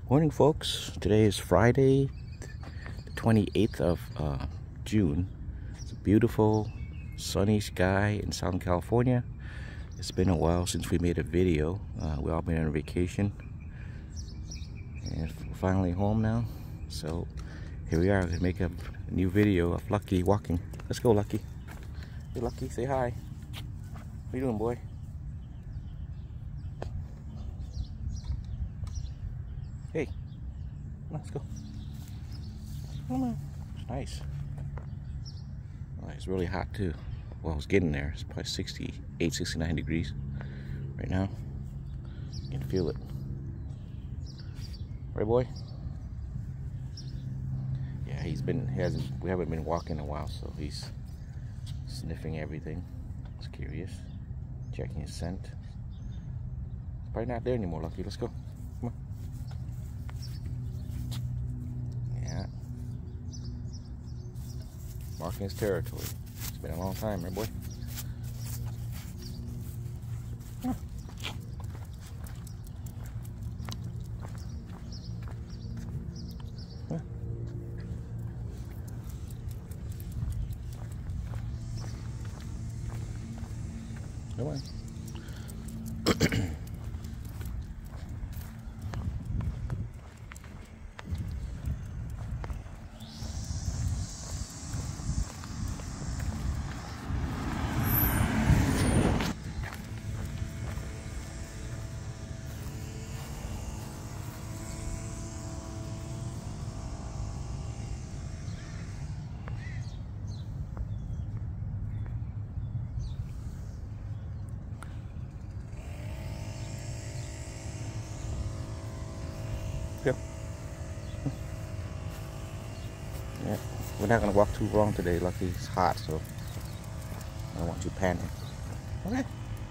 Morning, folks. Today is Friday, the 28th of June. It's a beautiful, sunny sky in Southern California. It's been a while since we made a video. We've all been on vacation, and we're finally home now. So here we are to make a new video of Lucky walking. Let's go, Lucky. Hey, Lucky, say hi. What you doing, boy? Hey, let's go. Come on. It's nice. Oh, it's really hot too. Well, it's getting there. It's probably 68, 69 degrees right now. You can feel it. Right, boy? Yeah, we haven't been walking in a while, so he's sniffing everything. He's curious. Checking his scent. It's probably not there anymore, Lucky. Let's go. Come on. Yeah. Marking his territory. It's been a long time, right, boy? Yeah. Yeah. Come on. Yeah. Yeah. We're not gonna walk too long today, Lucky. It's hot, so I don't want you to panic. Okay.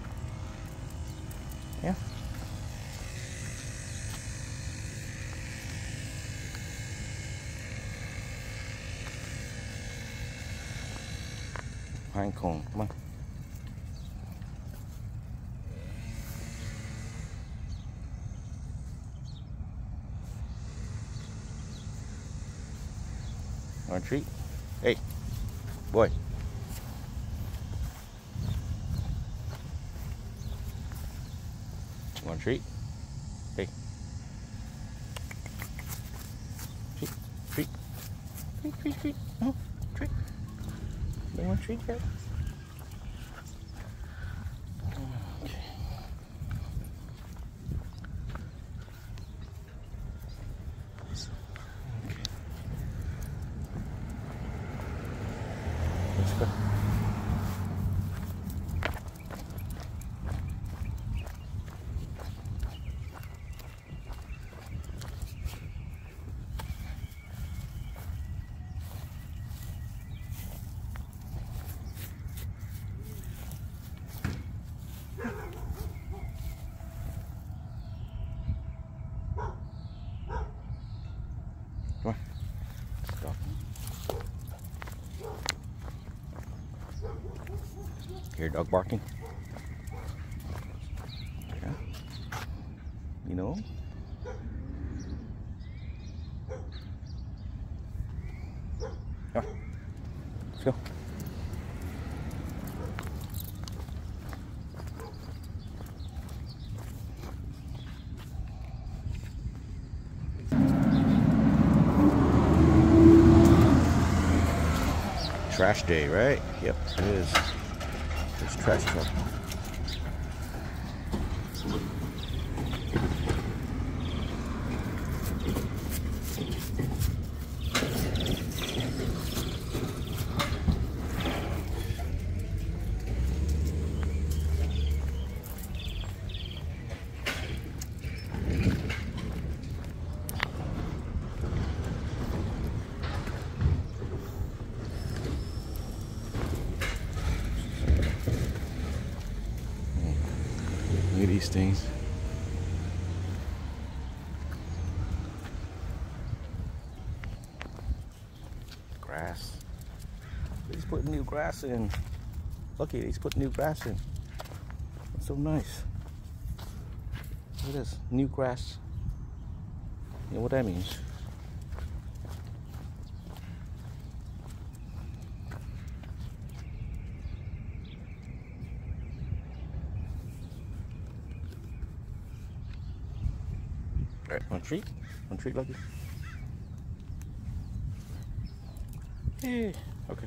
Yeah. Pine cone, come on. Want a treat? Hey, boy. Want a treat? Hey. Treat, treat. Treat, treat, treat. No, treat. You want a treat yet? Okay. Let's go. Come on. Stop. Hear dog barking? Yeah. You know? Come on. Let's go. Trash day, right? Yep, it is. There's trash truck. Look at these things. Grass. He's putting new grass in. Look at it, he's putting new grass in. That's so nice. Look at this, new grass. You know what that means. All right, one treat, Lucky. Hey, okay.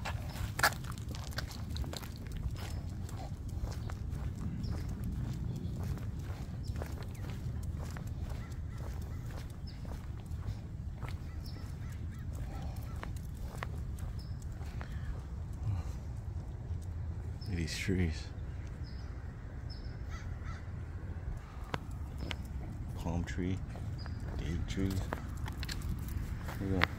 Look at these trees. Palm tree, date trees. Look at that.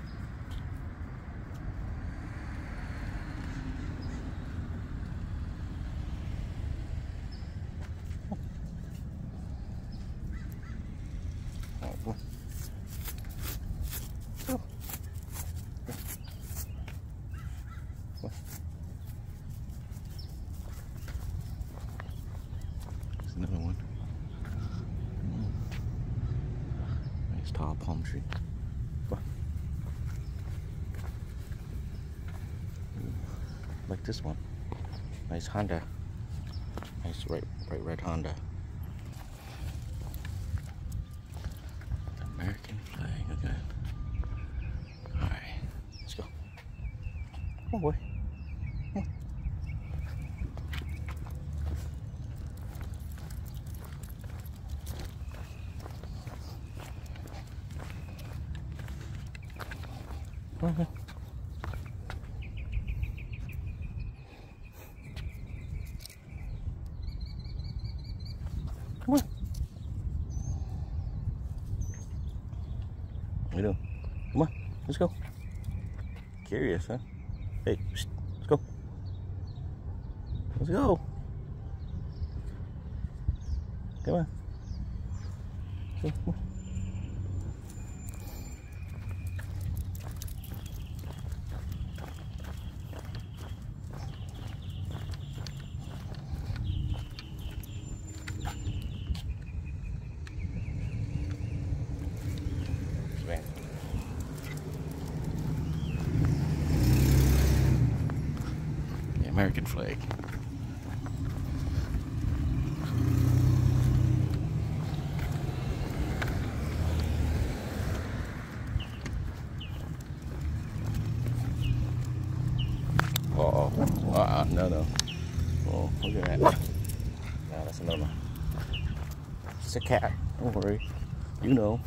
Oh, boy. Oh. Boy. There's another one. Nice tall palm tree. Boy. Like this one. Nice Honda. Nice bright red Honda. American flag, okay. Alright, let's go. Come on, boy. Come on. Come on, come on. Come on. What are you doing? Come on, let's go. Curious, huh? Hey, let's go. Let's go. Come on. Come on. The American flag. Uh-oh. No. Oh, look at that. No, that's another one. It's a cat. Don't worry. You know.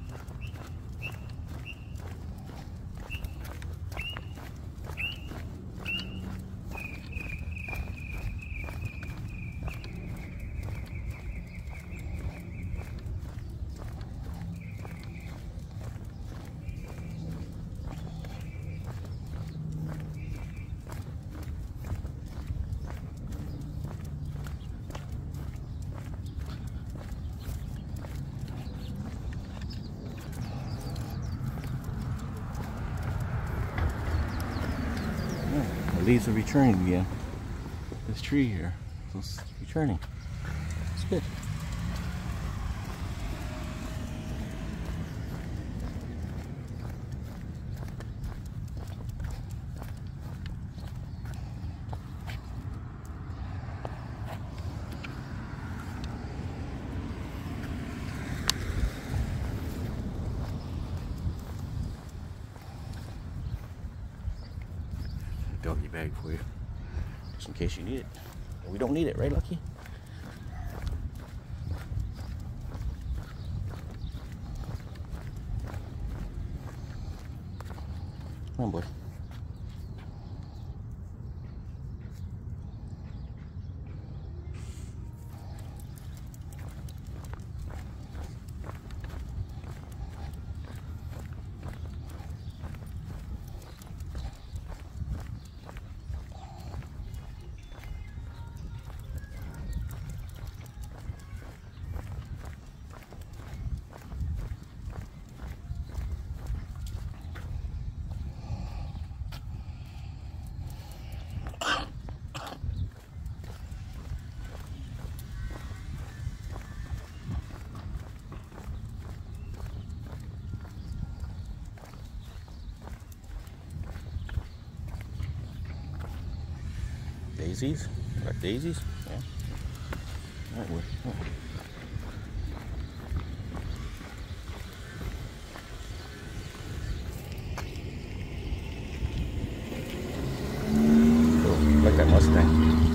The leaves are returning again. This tree here is returning. It's good. Doggy bag for you, just in case you need it. We don't need it, right, Lucky? Come on, boy. Daisies? Got daisies? Yeah. Alright, oh, like that Mustang.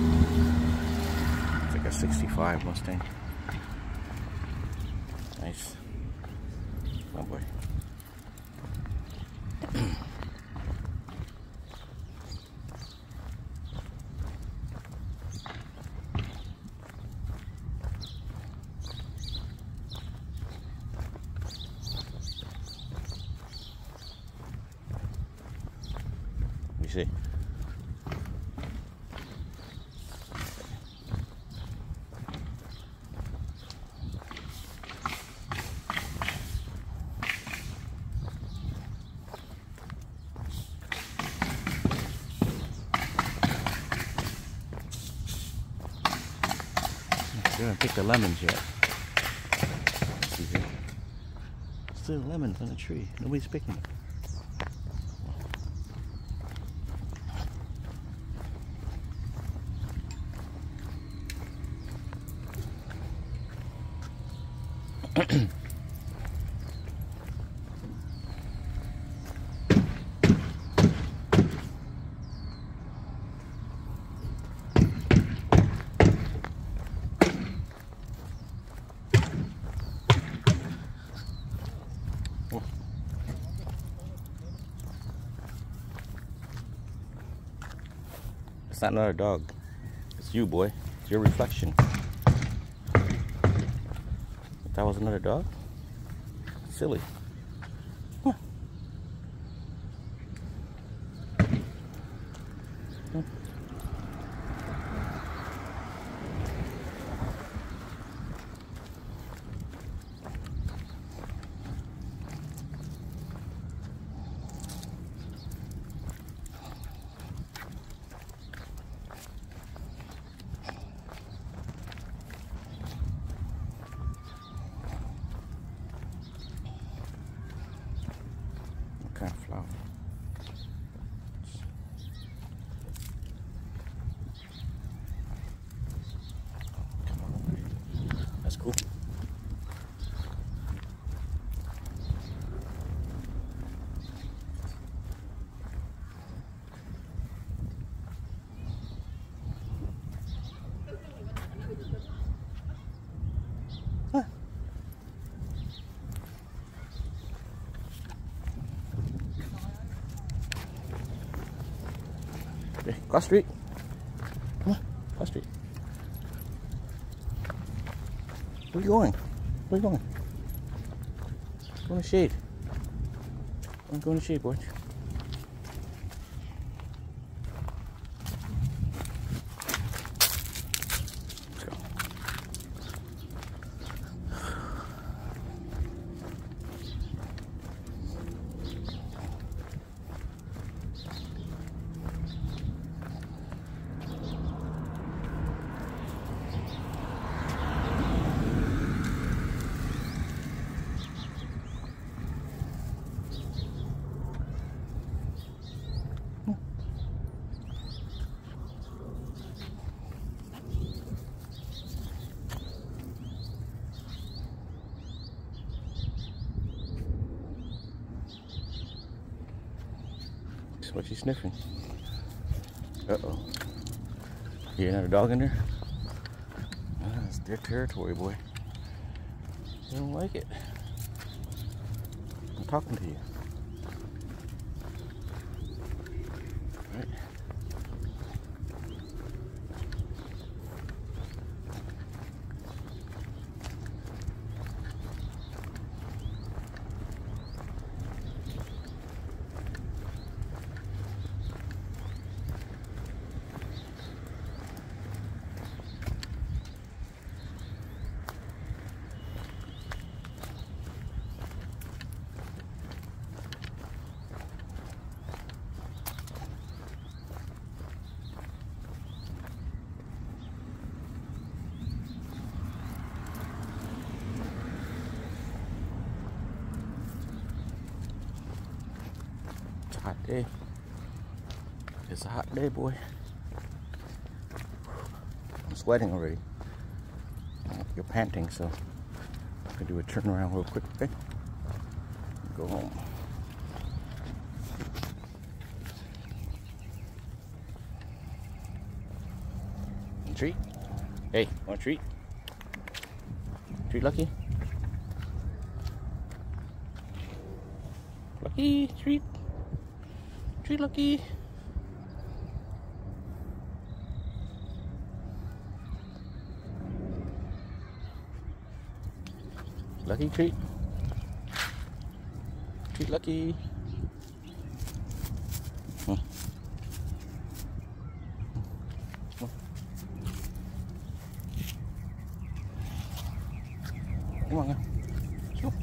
It's like a 65 Mustang. Nice. Oh boy. You see? We haven't picked the lemons yet. See here? Still lemons on the tree. Nobody's picking them. It's not another dog. It's you, boy. It's your reflection. If that was another dog? Silly. Huh. Huh. Kind of flower. Come on. That's cool. Huh. Okay, cross street. Come on, cross street. Where are you going? Where are you going? Go in the shade. Go in the shade, boy. Let's go. What you sniffing? Uh-oh. You hear another dog in there? It's their territory, boy. They don't like it. I'm talking to you. Right? Hot day. It's a hot day, boy. sweating already. You're panting, so I'm gonna do a turnaround real quick, okay? Go home. Treat? Hey, want a treat? Treat Lucky? Lucky, treat. Treat Lucky. Lucky treat. Treat Lucky. Come on, let's go.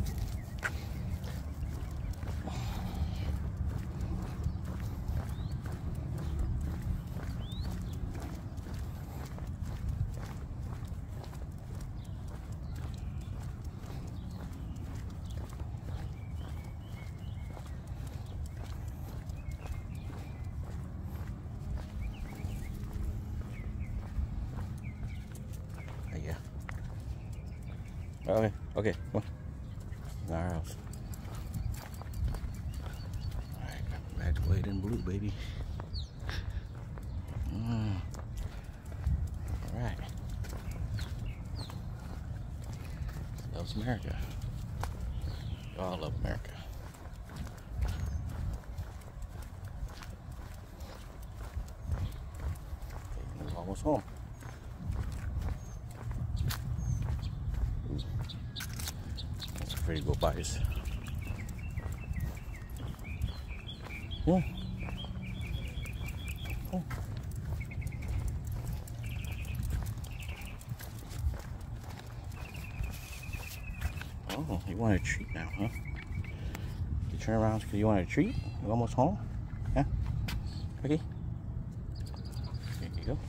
Yeah. Okay, okay, come on. Our house. Alright, back to white and blue, baby. Alright. Loves America. We all love America. Okay, we're almost home. Ready to go buy this. Yeah. Oh. Oh, you want a treat now, huh? You turn around because you want a treat? You almost home? Yeah? Okay. There you go.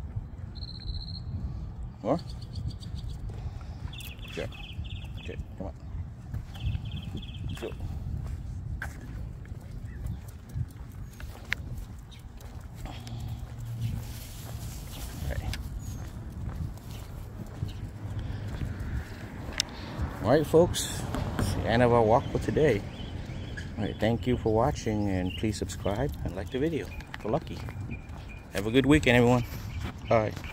More? Okay. Okay, come on. Go. Alright folks, it's the end of our walk for today. Alright, thank you for watching, and please subscribe and like the video for Lucky. Have a good weekend, everyone. Alright.